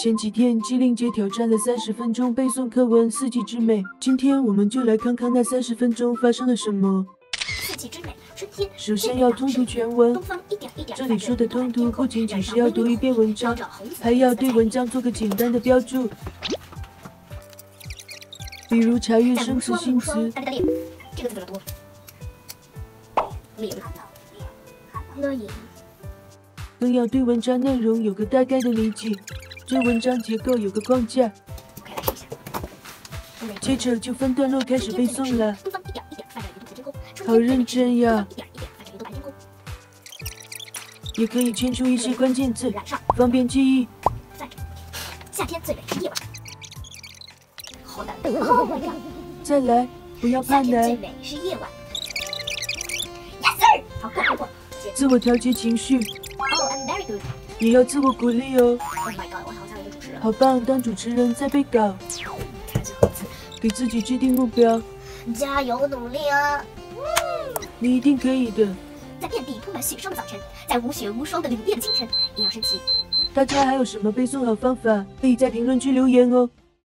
前几天机灵姐挑战了30分钟背诵课文《四季之美》，今天我们就来看看那30分钟发生了什么。 四季之美，春天。 首先要通读全文，这里说的通读不仅仅是要读一遍文章，还要对文章做个简单的标注，比如查阅生词、新词。 这个字怎么读？乐影。 更要对文章内容有个大概的理解，对文章结构有个框架。接着就分段落开始背诵了。好认真呀！也可以圈出一些关键字，方便记忆。 夏天最美是夜晚。好难。 再来，不要怕难。 夏天最美是夜晚。Yes sir。好，过。 自我调节情绪。 Oh, I'm very good。 也要自我鼓励哦。 Oh my god， 我好像一个主持人。 好棒，当主持人在背稿。给自己制定目标。 加油努力啊！ 你一定可以的。 在遍地铺满雪霜的早晨，在无雪无霜的凛冽的清晨，也要升起。 大家还有什么背诵好方法？可以在评论区留言哦。